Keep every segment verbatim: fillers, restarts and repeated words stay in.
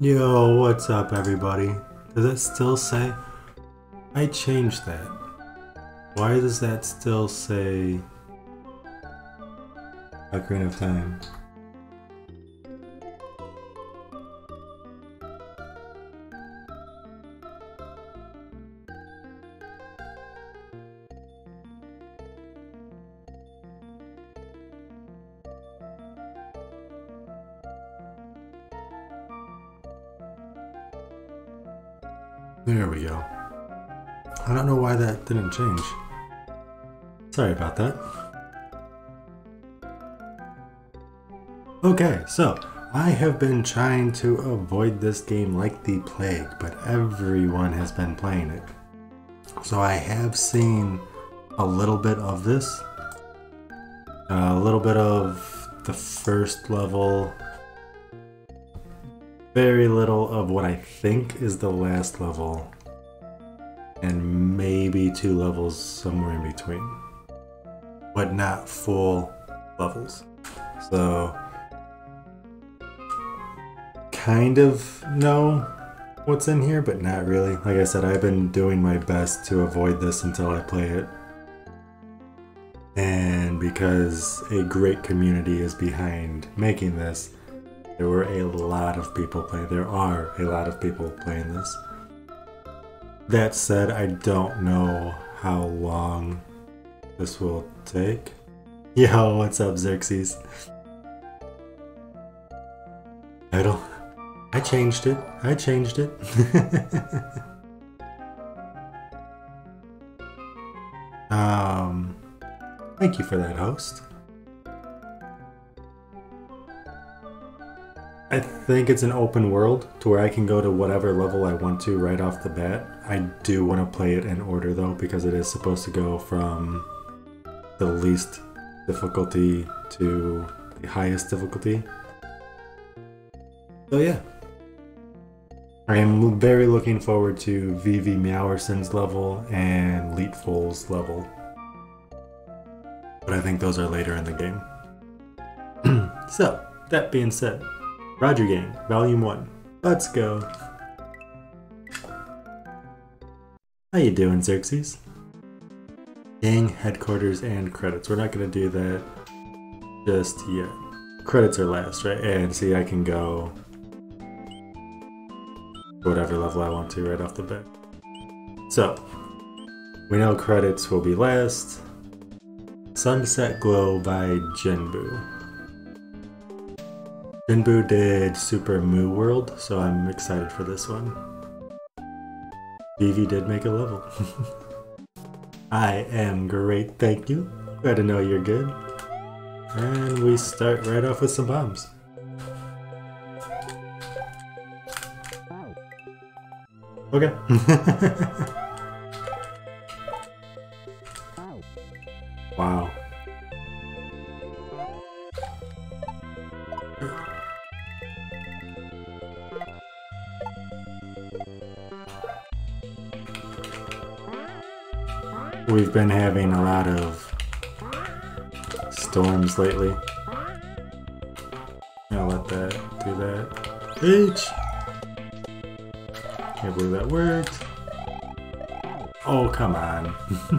Yo, what's up everybody? Does it still say? I changed that. Why does that still say Ocarina of Time? There we go. I don't know why that didn't change. Sorry about that. Okay, so I have been trying to avoid this game like the plague, but everyone has been playing it. So I have seen a little bit of this. A little bit of the first level. Very little of what I think is the last level, and maybe two levels somewhere in between, but not full levels. So, kind of know what's in here, but not really. Like I said, I've been doing my best to avoid this until I play it. And because a great community is behind making this, there were a lot of people playing. There are a lot of people playing this. That said, I don't know how long this will take. Yo, what's up, Xerxes? Idle. I changed it. I changed it. um, thank you for that, host. I think it's an open world to where I can go to whatever level I want to right off the bat. I do want to play it in order though, because it is supposed to go from the least difficulty to the highest difficulty. So yeah. I am very looking forward to Vivi Meowerson's level and Leetful's level. But I think those are later in the game. So, that being said, Roger Gang, Volume one. Let's go. How you doing, Xerxes? Gang headquarters and credits. We're not gonna do that just yet. Credits are last, right? And see, I can go whatever level I want to right off the bat. So, we know credits will be last. Sunset Glow by Jinbu. Jinbu did Super Moo World, so I'm excited for this one. Vivi did make a level. I am great, thank you. Glad to know you're good. And we start right off with some bombs. Okay. Wow. We've been having a lot of storms lately. I'll let that do that. H! Can't believe that worked. Oh, come on.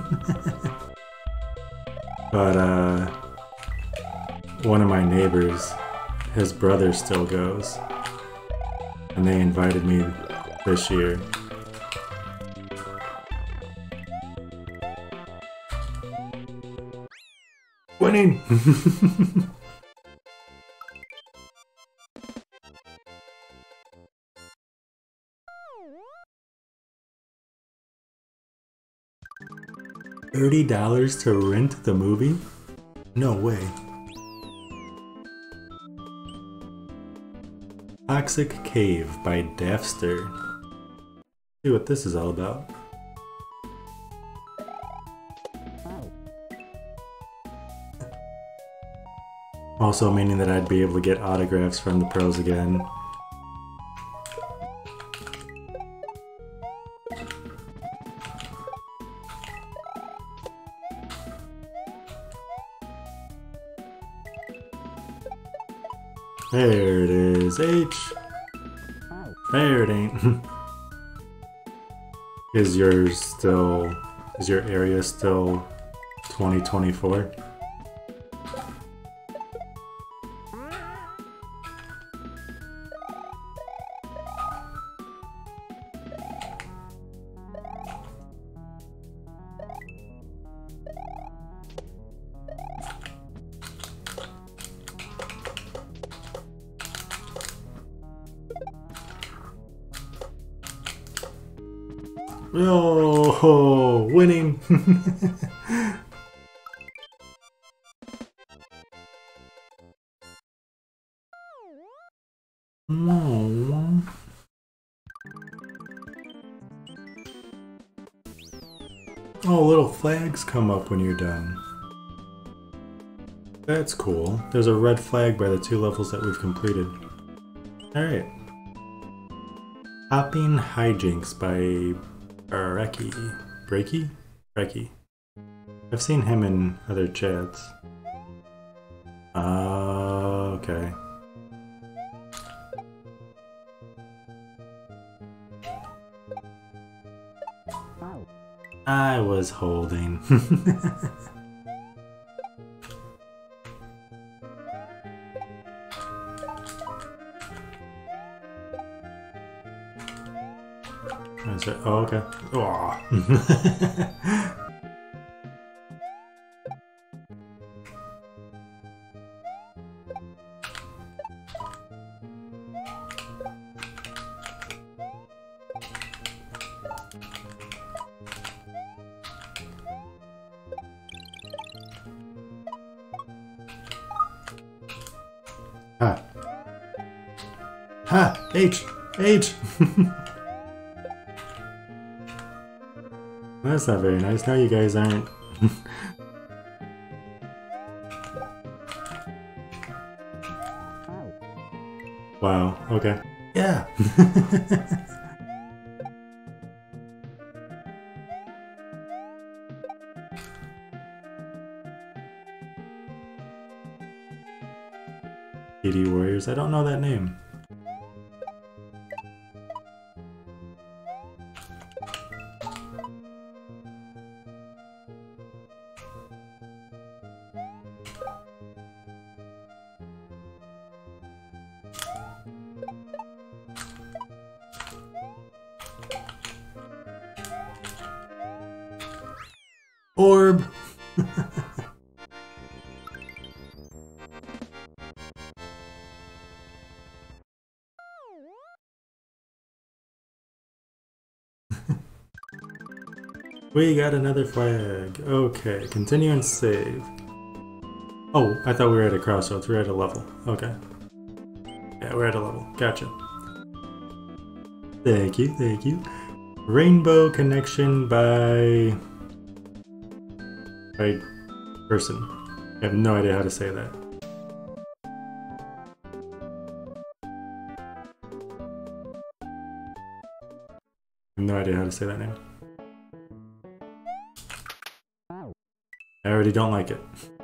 But, uh, one of my neighbors, his brother still goes. And they invited me this year. Winning! thirty dollars to rent the movie? No way. Toxic Cave by Daftster. See what this is all about. Also meaning that I'd be able to get autographs from the pros again. There it is, H. There it ain't. Is yours still... Is your area still twenty twenty-four? Oh, winning! No. Oh, little flags come up when you're done. That's cool. There's a red flag by the two levels that we've completed. Alright. Hopping Hijinks by Breki. Breki? Breki. I've seen him in other chats. Uh, okay. I was holding. Is it? Oh, okay. Oh. Ha. Ha! H! H! That's not very nice. Now you guys aren't. Wow, okay. Yeah! D D Warriors, I don't know that name. Orb! We got another flag. Okay, continue and save. Oh, I thought we were at a crossroads. We're at a level. Okay. Yeah, we're at a level. Gotcha. Thank you, thank you. Rainbow Connection by... by person. I have no idea how to say that. I have no idea how to say that name. I already don't like it.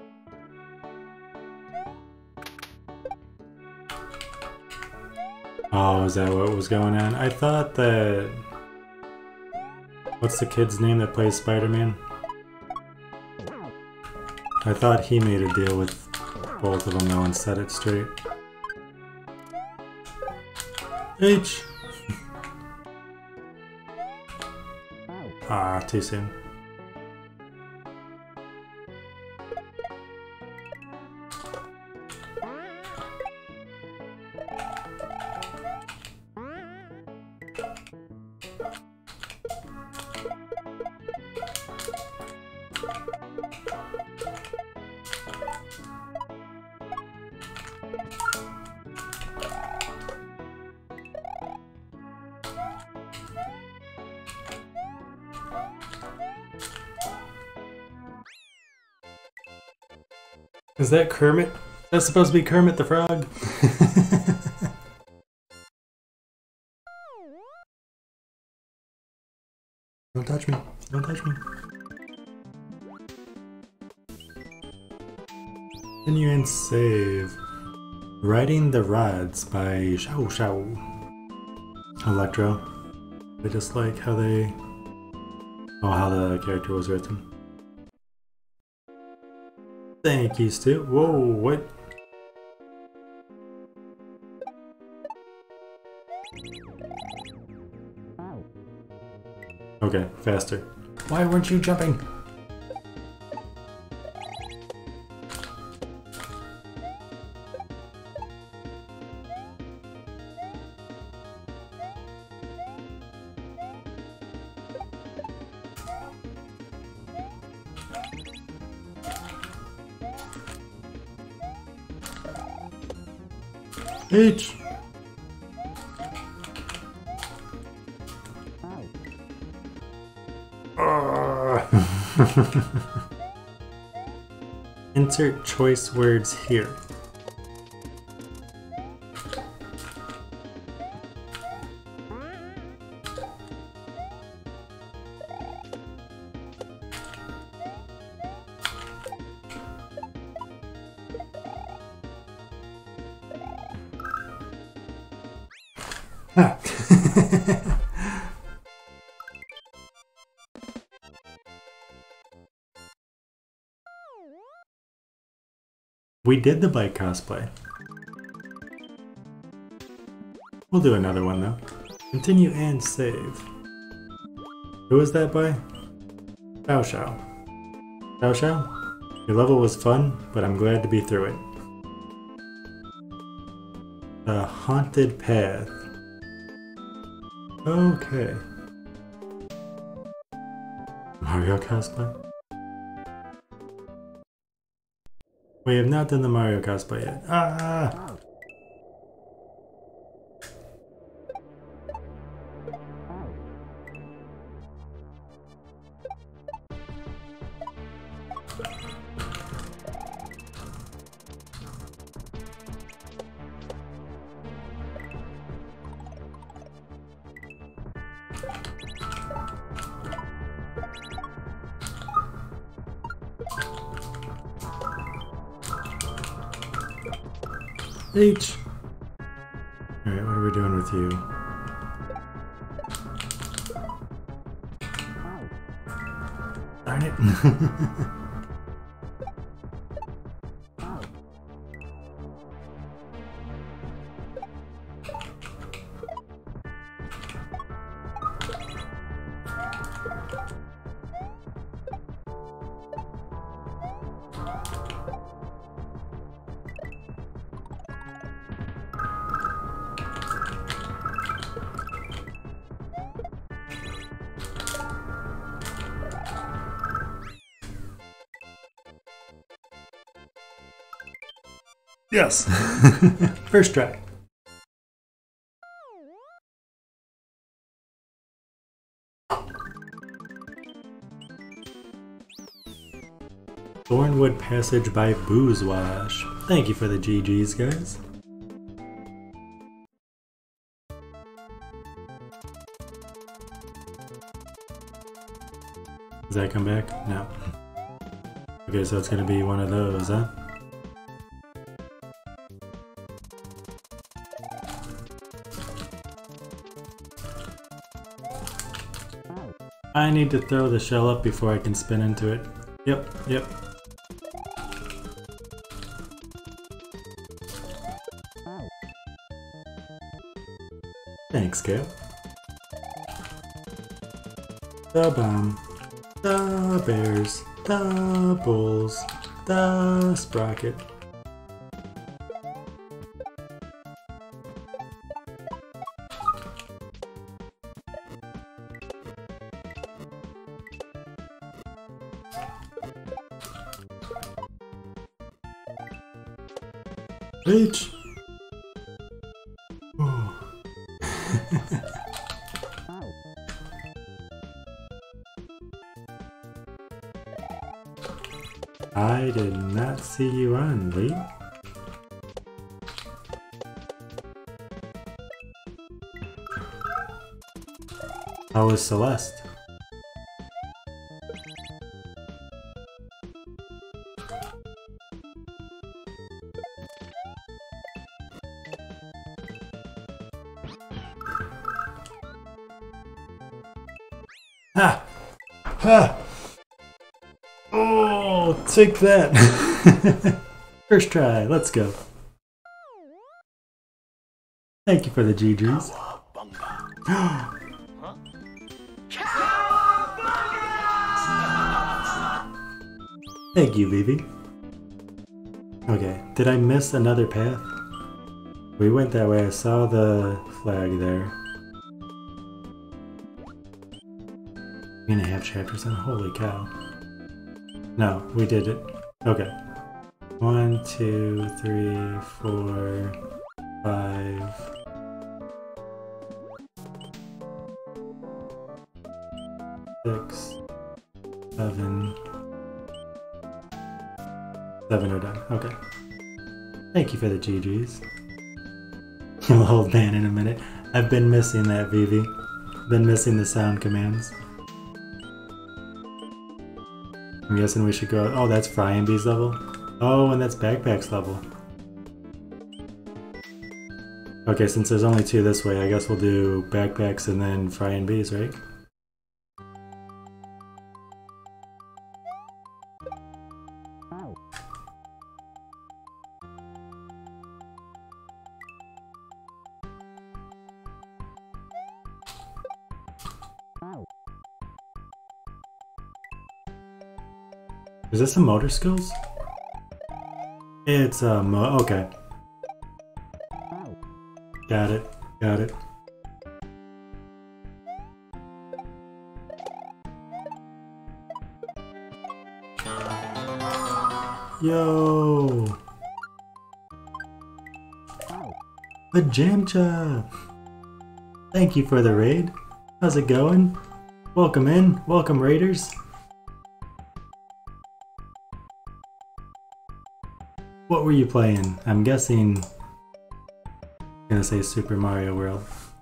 Oh, is that what was going on? I thought that... What's the kid's name that plays Spider-Man? I thought he made a deal with both of them though and set it straight. H! Ah, too soon. Is that Kermit? That's supposed to be Kermit the Frog. Don't touch me. Don't touch me. Continue and save. Riding the Rods by Xiao Xiao. Electro. I just like how they... Oh, how the character was written. Thank you, Stu. Whoa, what? Okay, faster. Why weren't you jumping? H. Insert choice words here. Ah. We did the bike cosplay. We'll do another one though. Continue and save. Who is that by? Xiao Xiao. Xiao Xiao? Your level was fun, but I'm glad to be through it. The Haunted Path. Okay. Mario cosplay? We have not done the Mario cosplay yet. Ah! H. Alright, what are we doing with you? Darn it. Yes! First try. Thornwood Passage by Boozwash. Thank you for the G Gs, guys. Does that come back? No. Okay, so it's gonna be one of those, huh? I need to throw the shell up before I can spin into it. Yep, yep. Thanks, Gale. The bomb. The bears. The bulls. The sprocket. H. I did not see you on, Lee. How was Celeste? Ha! Ha! Oh, take that! First try, let's go. Thank you for the G Gs. Thank you, Vivi. Okay, did I miss another path? We went that way, I saw the flag there. Three and a half chapters in, holy cow. No, we did it. Okay. One, two, three, four, five. Six, seven. Seven are done. Okay. Thank you for the G Gs. You'll hold man in a minute. I've been missing that, Vivi. Been missing the sound commands. I'm guessing we should go. Oh, that's Frying Bees level. Oh, and that's Backpacks level. Okay, since there's only two this way, I guess we'll do Backpacks and then Frying Bees, right? Is this a motor skills? It's a mo- okay. Got it, got it. Yo! A Jamcha! Thank you for the raid. How's it going? Welcome in, welcome raiders. What were you playing? I'm guessing... I'm gonna say Super Mario World.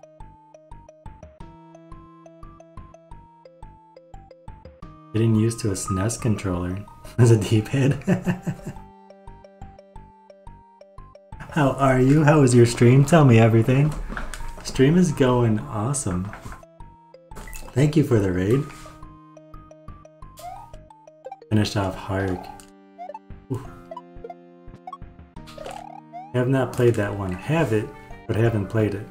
Getting used to a S N E S controller as a D-pad. How are you? How was your stream? Tell me everything. Stream is going awesome. Thank you for the raid. Finished off Hark. Ooh. I have not played that one. Have it, but haven't played it.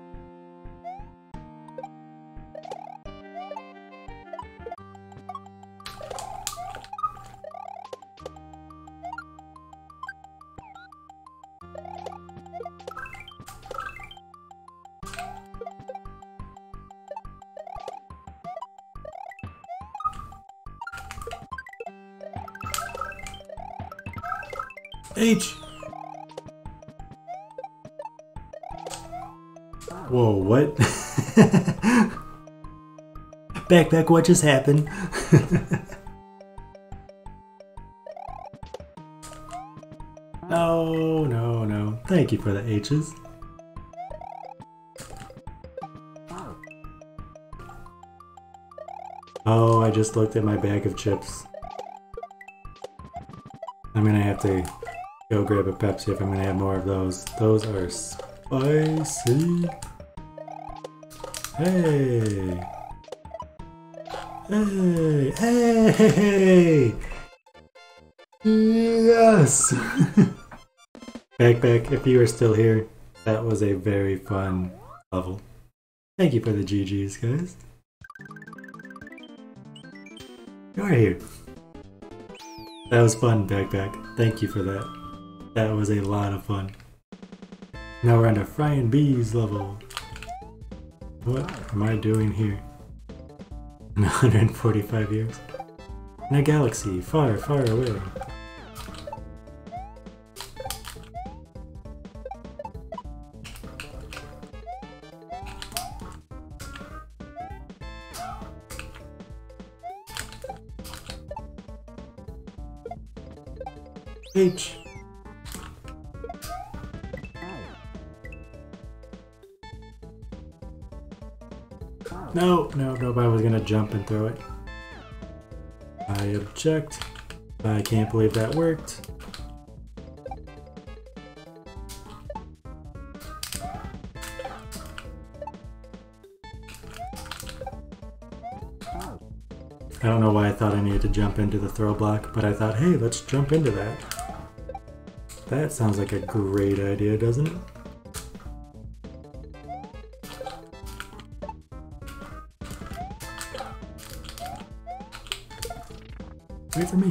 H! Whoa, what? Backpack, what just happened? No, no, no. Thank you for the H's. Oh, I just looked at my bag of chips. I'm gonna have to go grab a Pepsi if I'm gonna have more of those. Those are spicy. Hey! Hey! Hey! Yes! Backpack, if you are still here, that was a very fun level. Thank you for the G Gs, guys. You are here. That was fun, Backpack. Thank you for that. That was a lot of fun. Now we're on to Frying Bees level. What am I doing here? In one hundred forty-five years? In a galaxy far, far away. H. No, no, no, I was gonna jump and throw it. I object. I can't believe that worked. I don't know why I thought I needed to jump into the throw block, but I thought, hey, let's jump into that. That sounds like a great idea, doesn't it? Wait for me.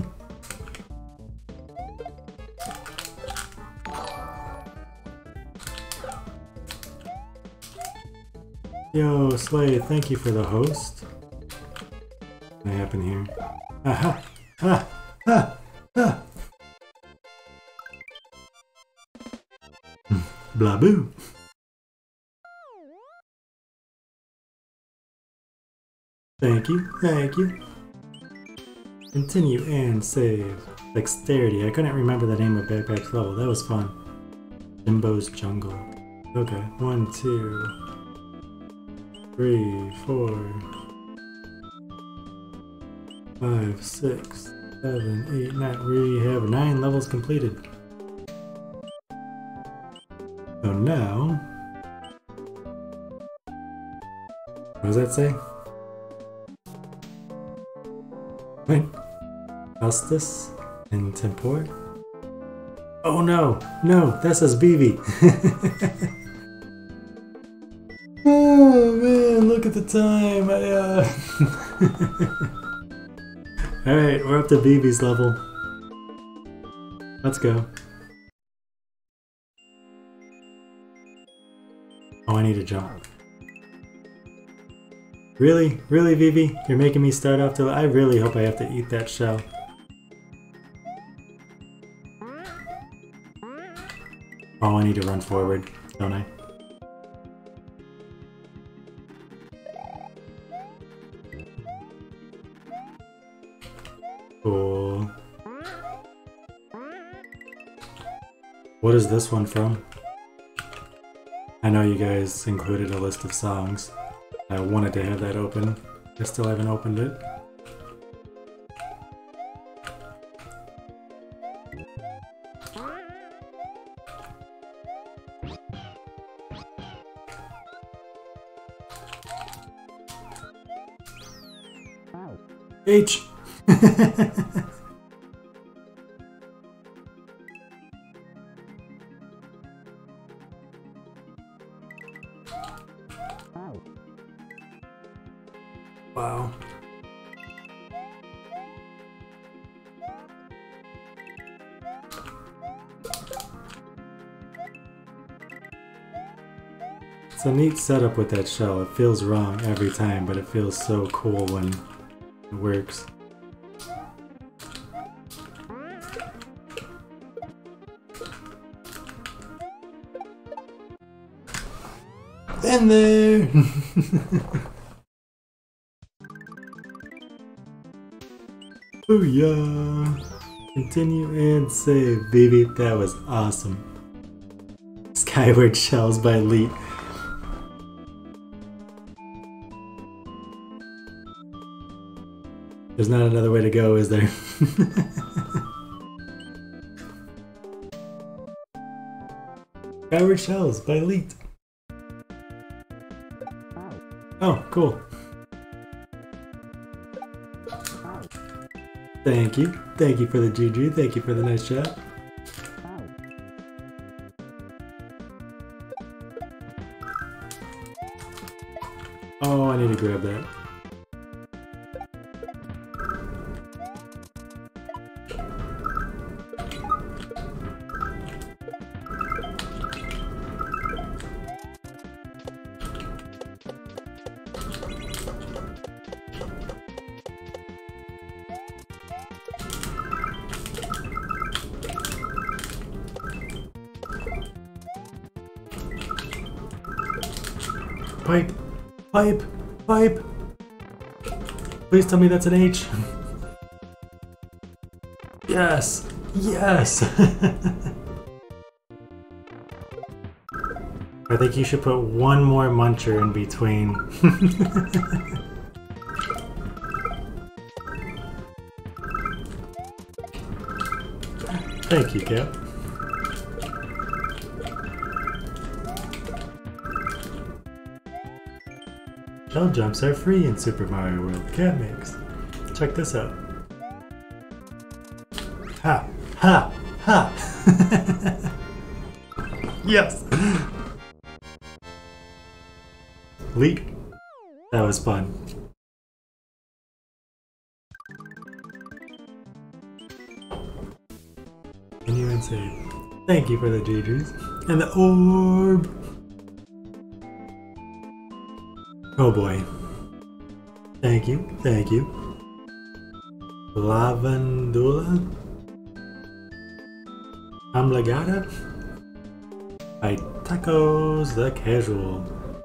Yo, Slay, thank you for the host. What happened here? Aha! Ha! Ha! Ha! Blah boo! Thank you, thank you. Continue and save. Dexterity. I couldn't remember the name of Backpack's level. That was fun. Jimbo's Jungle. Okay. One, two, three, four, five, six, seven, eight, nine. We have nine levels completed. So now, what does that say? Wait, Justice and Tempor? Oh no, no, that says B V. Oh man, look at the time. I, uh... Alright, we're up to B V's level. Let's go. Oh, I need to jump. Really? Really, Vivi? You're making me start off to... I really hope I have to eat that shell. Oh, I need to run forward, don't I? Cool. What is this one from? I know you guys included a list of songs. I wanted to have that open. I still haven't opened it. H! Wow. It's a neat setup with that shell. It feels wrong every time, but it feels so cool when it works. In there! Booyah! Continue and save, baby. That was awesome. Skyward Shells by Elite. There's not another way to go, is there? Skyward Shells by Elite. Oh, cool. Thank you. Thank you for the G G. Thank you for the nice shot. Oh, I need to grab that. Pipe! Pipe! Pipe! Please tell me that's an H! Yes! Yes! I think you should put one more muncher in between. Thank you, Cap. Shell jumps are free in Super Mario World. Cat Mix. check this out. Ha! Ha! Ha! Yes! Leap. That was fun. Continue and save. Thank you for the G Gs. And the orb! Oh boy. Thank you, thank you. Lavandula? Amlagata? By Tacos the Casual.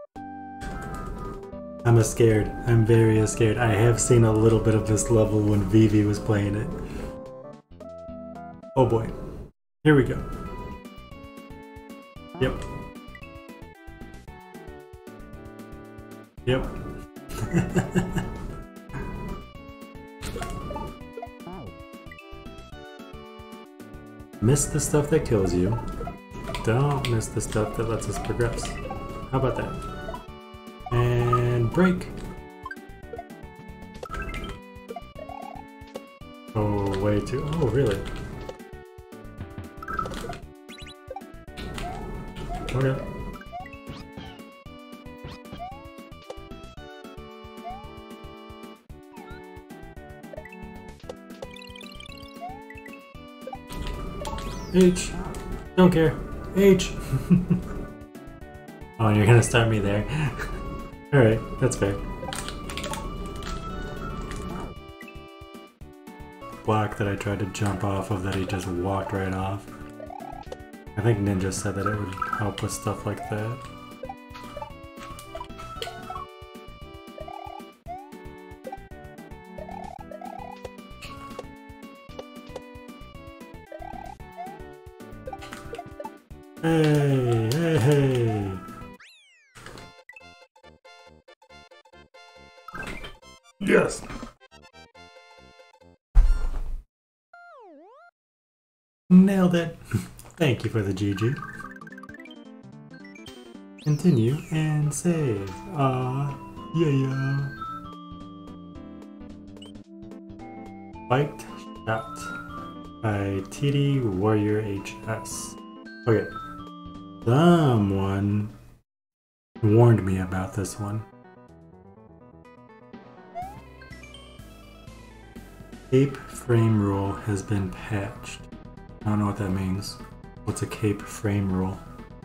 I'm a scared. I'm very scared. I have seen a little bit of this level when Vivi was playing it. Oh boy. Here we go. Yep. Yep. Miss the stuff that kills you. Don't miss the stuff that lets us progress. How about that? And break. Oh, way too. Oh, really? Okay. H. Don't care. H. Oh, and you're gonna start me there. Alright, that's fair. Block that I tried to jump off of that he just walked right off. I think Ninja said that it would help with stuff like that. Hey, hey, hey! Yes! Nailed it! Thank you for the G G. Continue and save. Ah, yeah, yeah. Biked Shot by T D Warrior H S. Okay. Someone warned me about this one. Cape frame rule has been patched. I don't know what that means. What's a cape frame rule?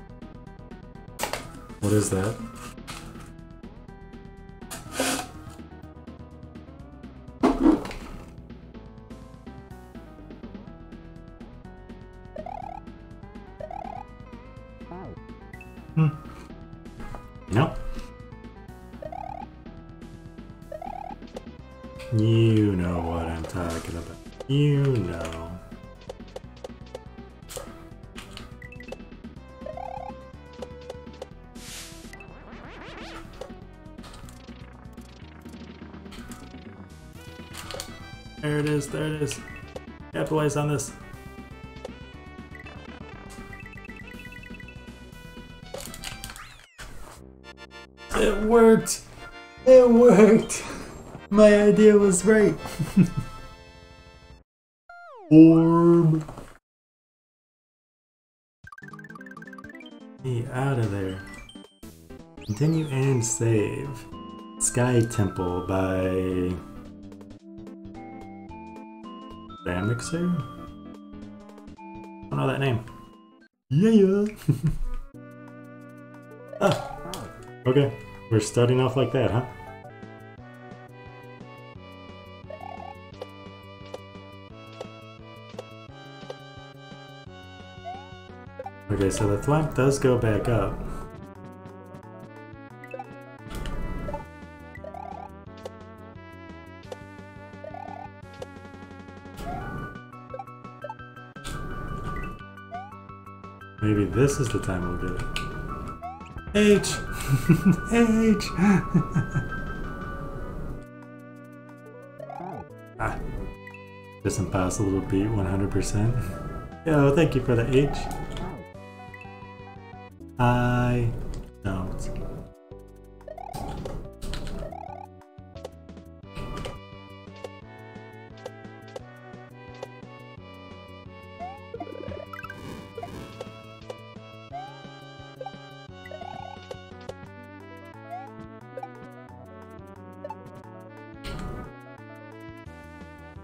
What is that? Hmm. Nope. You know what I'm talking about. You know. There it is, there it is. Capitalize on this. It worked! It worked! My idea was right! Orb! Hey, out of there. Continue and save. Sky Temple by... Damixer? I don't know that name. Yeah, yeah! Ah! Okay, we're starting off like that, huh? Okay, so the thwomp does go back up. Maybe this is the time we'll get it. H! H! Ah. Just impossible to beat one hundred percent. Yo, thank you for the H. I don't.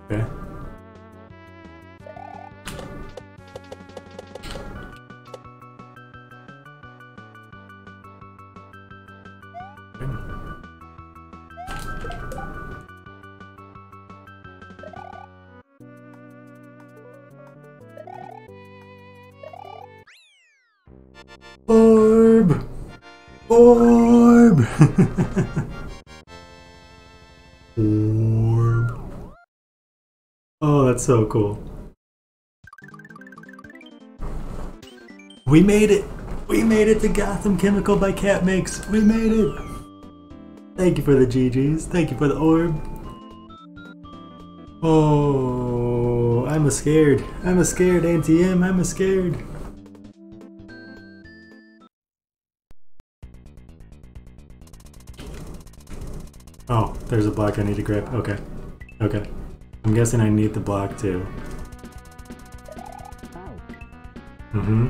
Okay. Orb! Orb! Orb. Oh, that's so cool. We made it! We made it to Gotham Chemical by Catmix! We made it! Thank you for the G Gs. Thank you for the orb. Oh, I'm a scared. I'm a scared, Auntie M. I'm a scared. Oh, there's a block I need to grab. Okay. Okay. I'm guessing I need the block too. Mm-hmm.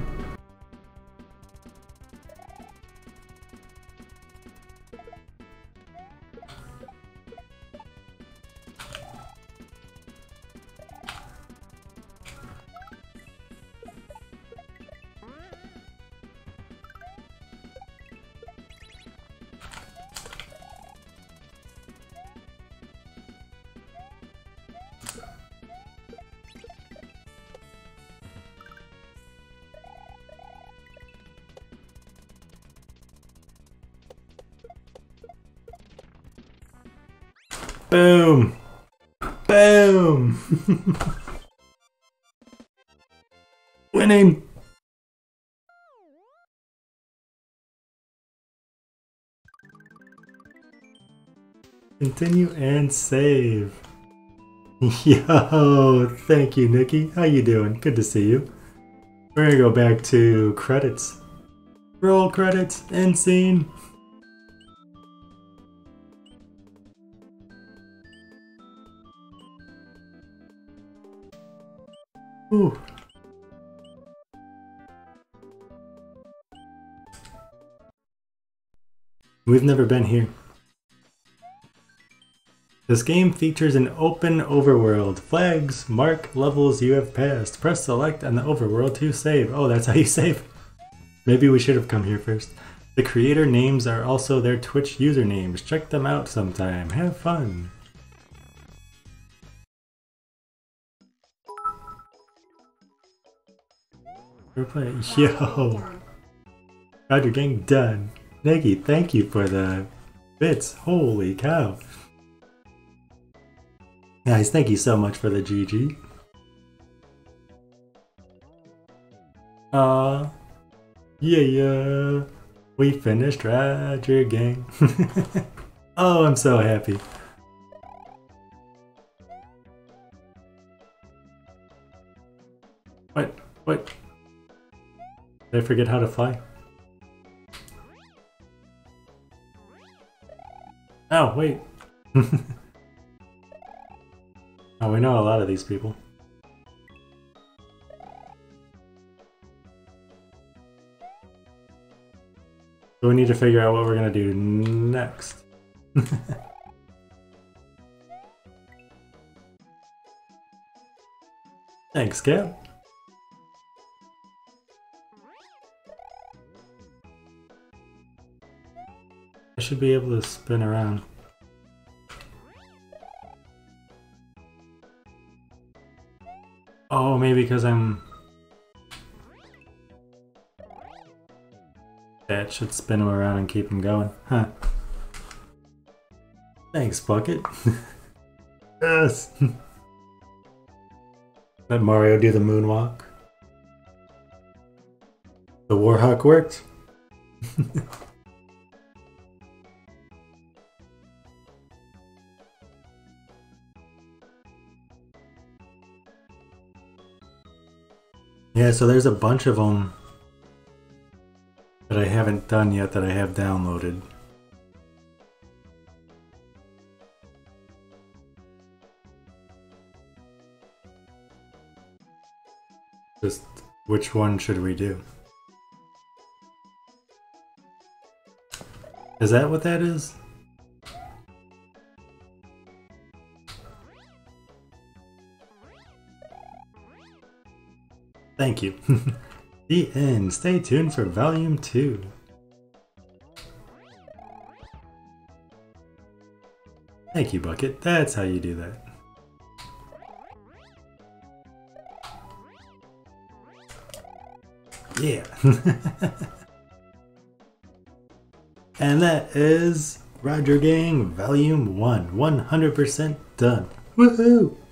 Boom! Boom! Winning! Continue and save. Yo, thank you, Nikki. How you doing? Good to see you. We're gonna go back to credits. Roll credits, end scene. Ooh. We've never been here. This game features an open overworld. Flags mark levels you have passed. Press select on the overworld to save. Oh, that's how you save. Maybe we should have come here first. The creator names are also their Twitch usernames. Check them out sometime. Have fun. We're playing. Yo! Roger Gang done. Nikki, thank you for the bits. Holy cow. Guys, thank you so much for the G G. Uh, yeah, yeah. We finished Roger Gang. Oh, I'm so happy. What? What? Did I forget how to fly? Oh, wait. Oh, we know a lot of these people. So we need to figure out what we're gonna do next. Thanks, Cap. I should be able to spin around. Oh, maybe because I'm... That should spin him around and keep him going. Huh. Thanks, Bucket. Yes! Let Mario do the moonwalk. The Warhawk worked. Yeah, so there's a bunch of them that I haven't done yet that I have downloaded. Just which one should we do? Is that what that is? Thank you. The end. Stay tuned for volume two. Thank you, Bucket. That's how you do that. Yeah. And that is Roger Gang Volume one. one hundred percent done. Woohoo!